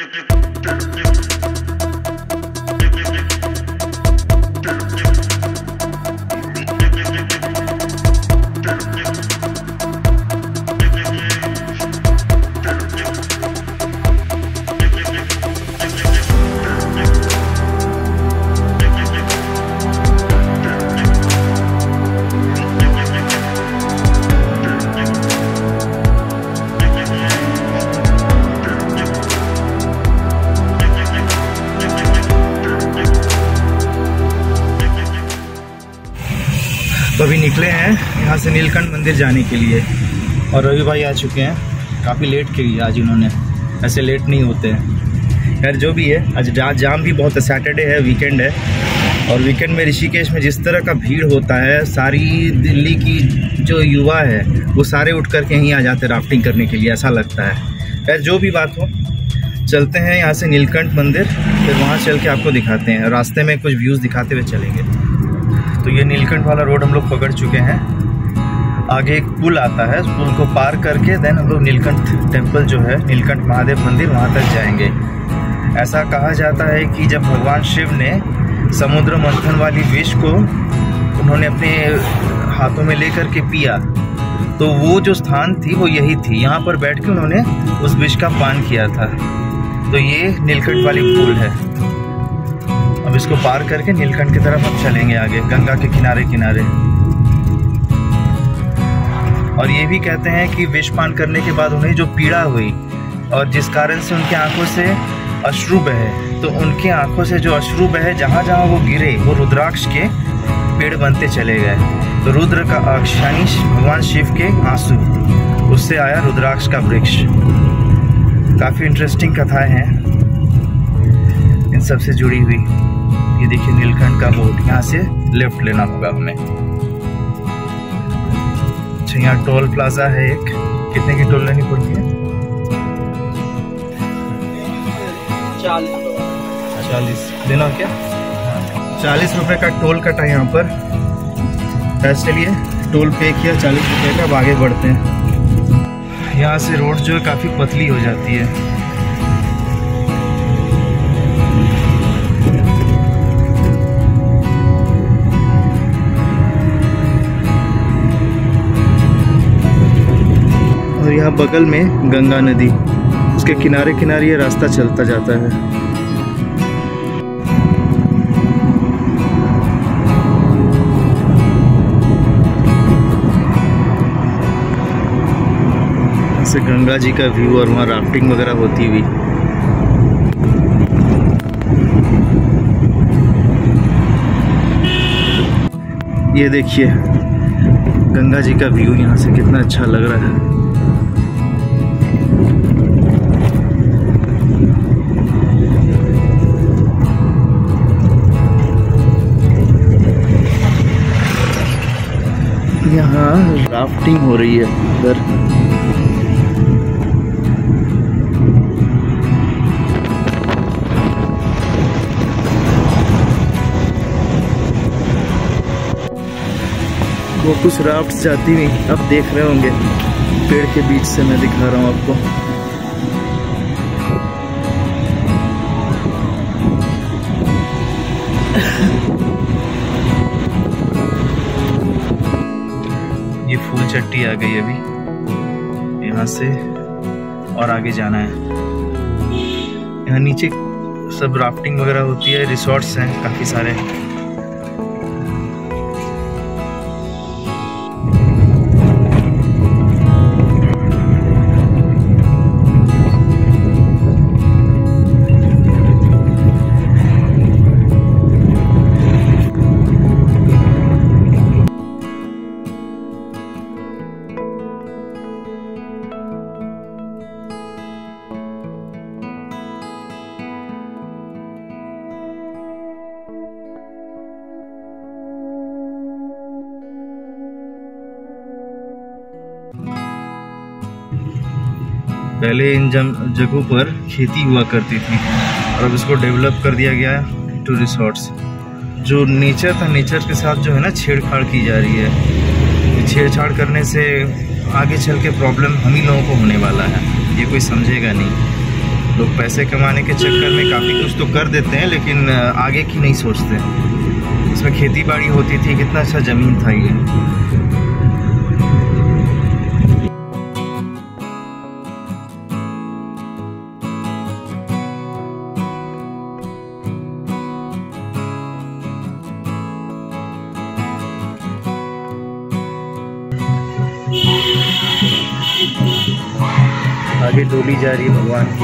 तो अभी निकले हैं यहाँ से नीलकंठ मंदिर जाने के लिए और रवि भाई आ चुके हैं। काफ़ी लेट की आज इन्होंने, ऐसे लेट नहीं होते हैं। खैर जो भी है, आज जाम भी बहुत है, सैटरडे है, वीकेंड है। और वीकेंड में ऋषिकेश में जिस तरह का भीड़ होता है, सारी दिल्ली की जो युवा है वो सारे उठ कर के यहीं आ जाते हैं राफ्टिंग करने के लिए, ऐसा लगता है। खैर जो भी बात हो, चलते हैं यहाँ से नीलकंठ मंदिर, फिर वहाँ चल के आपको दिखाते हैं। रास्ते में कुछ व्यूज़ दिखाते हुए चलेंगे। तो ये नीलकंठ वाला रोड हम लोग पकड़ चुके हैं। आगे एक पुल आता है, उस पुल को पार करके देन हम लोग नीलकंठ टेम्पल जो है, नीलकंठ महादेव मंदिर, वहाँ तक जाएंगे। ऐसा कहा जाता है कि जब भगवान शिव ने समुद्र मंथन वाली विष को उन्होंने अपने हाथों में लेकर के पिया, तो वो जो स्थान थी वो यही थी। यहाँ पर बैठ के उन्होंने उस विष का पान किया था। तो ये नीलकंठ वाली पुल है। अब इसको पार करके नीलकंठ की तरफ हम चलेंगे आगे, गंगा के किनारे किनारे। और ये भी कहते हैं कि विष पान करने के बाद उन्हें जो पीड़ा हुई और जिस कारण से उनकी आंखों से अश्रु बहे, तो उनकी आंखों से जो अश्रु बहे, जहाँ जहाँ वो गिरे वो रुद्राक्ष के पेड़ बनते चले गए। तो रुद्र का अक्ष यानी भगवान शिव के आंसू, उससे आया रुद्राक्ष का वृक्ष। काफ़ी इंटरेस्टिंग कथाएं हैं इन सब से जुड़ी हुई। ये देखिए नीलकंठ का बोर्ड, यहाँ से लेफ्ट लेना होगा हमें। अच्छा, यहाँ टोल प्लाजा है एक। कितने की टोल लेनी पड़ती है? 40 देना क्या? 40 रुपए का टोल कटा यहाँ पर। पैसे लिए टोल पे किया 40 रुपए का। अब आगे बढ़ते हैं। यहाँ से रोड जो है काफ़ी पतली हो जाती है। और यहाँ बगल में गंगा नदी, उसके किनारे किनारे ये रास्ता चलता जाता है। से गंगा जी का व्यू और वहाँ राफ्टिंग वगैरह होती हुई। ये देखिए गंगा जी का व्यू यहाँ से कितना अच्छा लग रहा है। यहाँ राफ्टिंग हो रही है उधर। वो कुछ राफ्ट जाती हुई आप देख रहे होंगे, पेड़ के बीच से मैं दिखा रहा हूँ आपको। ये फूल चट्टी आ गई अभी, यहाँ से और आगे जाना है। यहाँ नीचे सब राफ्टिंग वगैरह होती है, रिसोर्ट्स हैं काफ़ी सारे। पहले इन जगहों पर खेती हुआ करती थी और अब इसको डेवलप कर दिया गया है टू रिसोर्ट्स। जो नेचर था, नेचर के साथ जो है ना छेड़छाड़ की जा रही है। छेड़छाड़ करने से आगे चल के प्रॉब्लम हम ही लोगों को होने वाला है, ये कोई समझेगा नहीं। लोग पैसे कमाने के चक्कर में काफ़ी कुछ तो कर देते हैं, लेकिन आगे की नहीं सोचते। इसमें खेती बाड़ी होती थी, कितना अच्छा ज़मीन था ये। आगे डोली जा रही है भगवान की।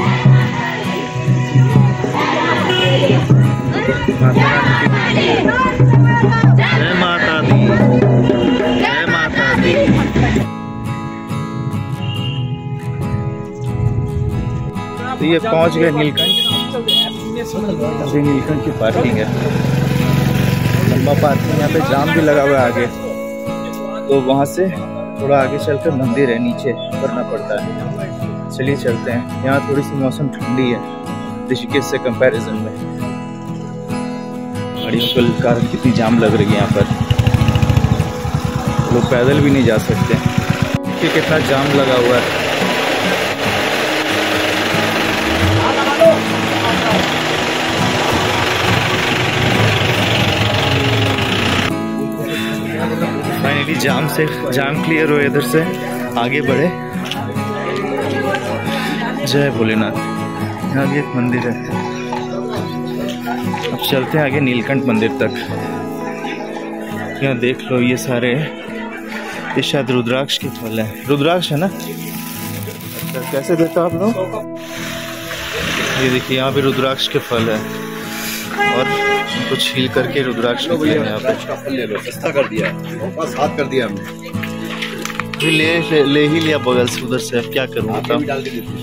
जय माता दी, जय माता दी। तो ये पहुंच गए नीलकंठ। अभी नीलकंठ की पार्किंग है, लंबा पार्किंग। यहाँ पे जाम भी लगा हुआ है आगे, तो वहाँ से थोड़ा आगे चलकर मंदिर है, नीचे करना पड़ता है। चलिए चलते हैं। यहाँ थोड़ी सी मौसम ठंडी है ऋषिकेश से कंपैरिजन में। गाड़ियों के कारण कितनी जाम लग रही है यहाँ पर, लोग पैदल भी नहीं जा सकते क्योंकि कितना जाम लगा हुआ है। फाइनली जाम क्लियर हुए, इधर से आगे बढ़े। जय भोलेनाथ। यहाँ भी एक मंदिर है। अब चलते हैं आगे नीलकंठ मंदिर तक। यहाँ देख लो, ये सारे ये शायद रुद्राक्ष के फल हैं। रुद्राक्ष है ना? अच्छा, कैसे देता आप लोग? ये देखिए, यहाँ पे रुद्राक्ष के फल है और इनको छील करके रुद्राक्ष निकले हैं। यहाँ पे ले लो, सस्ता कर दिया, हाथ कर दिया हमने। ले ही लिया बगल से, उधर से। अब क्या करूँ बताओ। डाल के देते।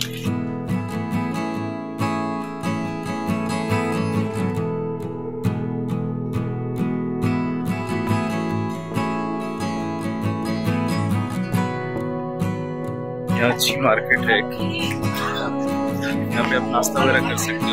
यहाँ अच्छी मार्केट है, यहाँ पे आप नाश्ता वगैरह कर सकते हो।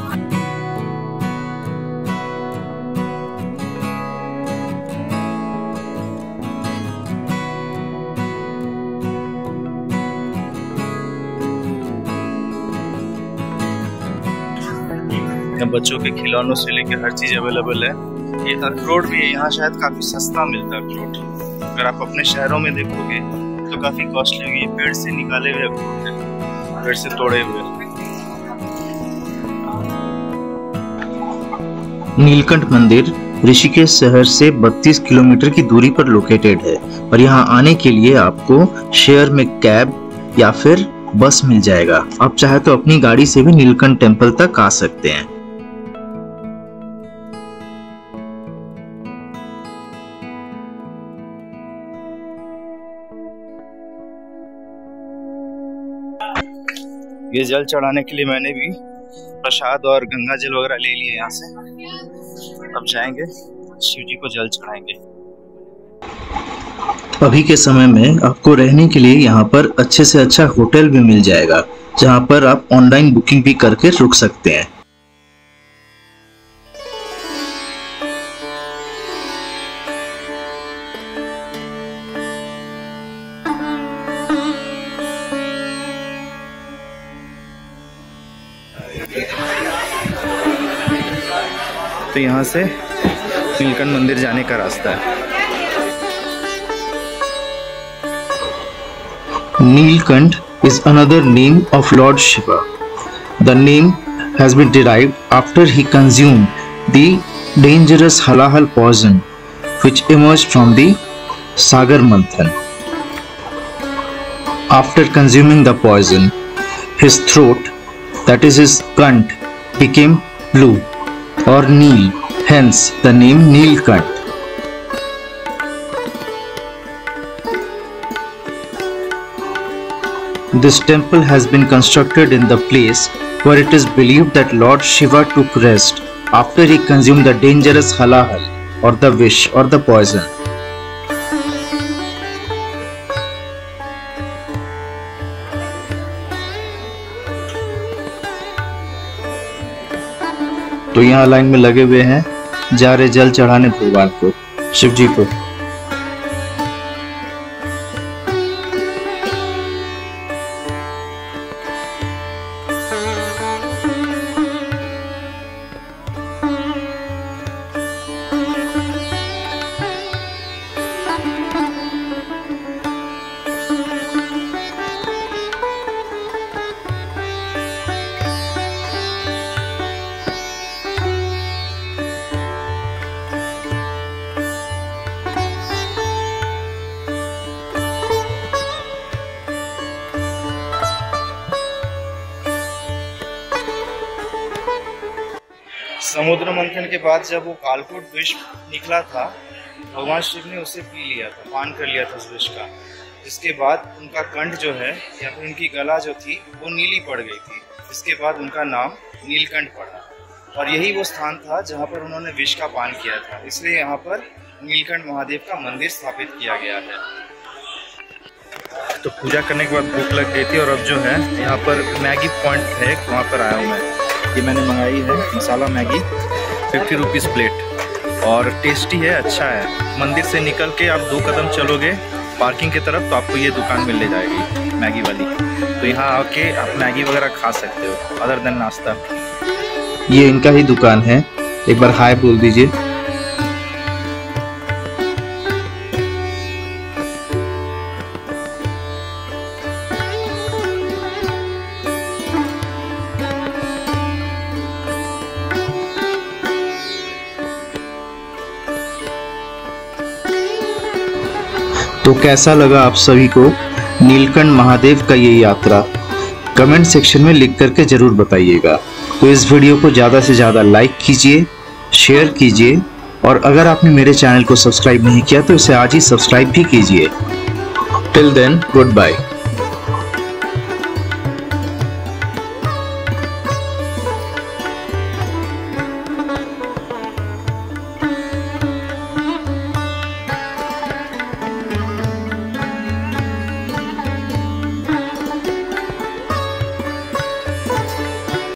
यहाँ बच्चों के खिलौनों से लेकर हर चीज अवेलेबल है। ये अखरोट भी है यहाँ, शायद काफी सस्ता मिलता है अखरोट। अगर आप अपने शहरों में देखोगे तो काफी कॉस्टली हुई। पेड़ से निकाले हुए अखरोट है, पेड़ से तोड़े हुए। नीलकंठ मंदिर ऋषिकेश शहर से 32 किलोमीटर की दूरी पर लोकेटेड है और यहाँ आने के लिए आपको शेयर में कैब या फिर बस मिल जाएगा। आप चाहे तो अपनी गाड़ी से भी नीलकंठ टेम्पल तक आ सकते हैं। ये जल चढ़ाने के लिए मैंने भी प्रसाद और गंगा जल वगैरह ले लिए यहाँ से। अब जाएंगे शिव जी को जल चढ़ाएंगे। अभी के समय में आपको रहने के लिए यहाँ पर अच्छे से अच्छा होटल भी मिल जाएगा, जहाँ पर आप ऑनलाइन बुकिंग भी करके रुक सकते हैं। तो यहाँ से नीलकंठ मंदिर जाने का रास्ता है। Neelkant is another name of Lord Shiva. The name has been derived after he consumed the dangerous halahal poison which emerged from the Sagar Manthan. After consuming the poison, his throat, that is his kant, became blue or Neel, hence the name Neelkant. This temple has been constructed in the place where it is believed that Lord Shiva took rest after he consumed the dangerous halahal or the vish or the poison. तो यहाँ line में लगे हुए हैं, जा रहे जल चढ़ाने भगवान को, शिव जी को। समुद्र मंथन के बाद जब वो कालकूट विष निकला था, भगवान शिव ने उसे पी लिया था, पान कर लिया था उस विष का। जिसके बाद उनका कंठ जो है या फिर उनकी गला जो थी वो नीली पड़ गई थी। इसके बाद उनका नाम नीलकंठ पड़ा और यही वो स्थान था जहाँ पर उन्होंने विष का पान किया था। इसलिए यहाँ पर नीलकंठ महादेव का मंदिर स्थापित किया गया है। तो पूजा करने के बाद भूख लग गई थी और अब जो है यहाँ पर मैगी पॉइंट है, वहाँ पर आया हूँ मैं। ये मैंने मंगाई है मसाला मैगी, 50 रुपीज़ प्लेट और टेस्टी है, अच्छा है। मंदिर से निकल के आप 2 कदम चलोगे पार्किंग की तरफ तो आपको ये दुकान मिल जाएगी मैगी वाली। तो यहाँ आके आप मैगी वगैरह खा सकते हो अदर देन नाश्ता। ये इनका ही दुकान है, एक बार हाय बोल दीजिए। तो कैसा लगा आप सभी को नीलकंठ महादेव का ये यात्रा? कमेंट सेक्शन में लिख करके जरूर बताइएगा। तो इस वीडियो को ज़्यादा से ज़्यादा लाइक कीजिए, शेयर कीजिए और अगर आपने मेरे चैनल को सब्सक्राइब नहीं किया तो इसे आज ही सब्सक्राइब भी कीजिए। Till then, good bye.